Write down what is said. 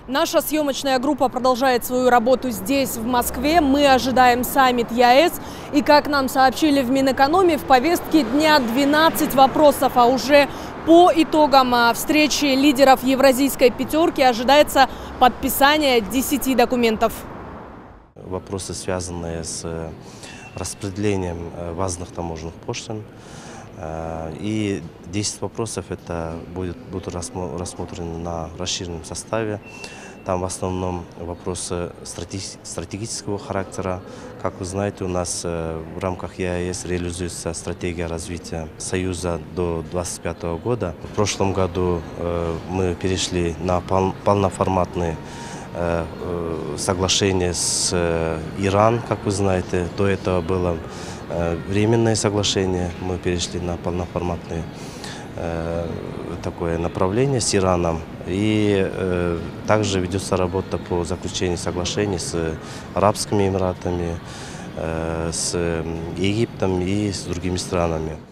Наша съемочная группа продолжает свою работу здесь, в Москве. Мы ожидаем саммит ЕАЭС. И, как нам сообщили в Минэкономии, в повестке дня 12 вопросов. А уже по итогам встречи лидеров Евразийской пятерки ожидается подписание 10 документов. Вопросы, связанные с распределением ввозных таможенных пошлин. И 10 вопросов будут рассмотрены на расширенном составе. Там в основном вопросы стратегического характера. Как вы знаете, у нас в рамках ЕАЭС реализуется стратегия развития Союза до 2025 года. В прошлом году мы перешли на полноформатные соглашение с Ираном, как вы знаете. До этого было временное соглашение. Мы перешли на полноформатное такое направление с Ираном. И также ведется работа по заключению соглашений с Арабскими Эмиратами, с Египтом и с другими странами.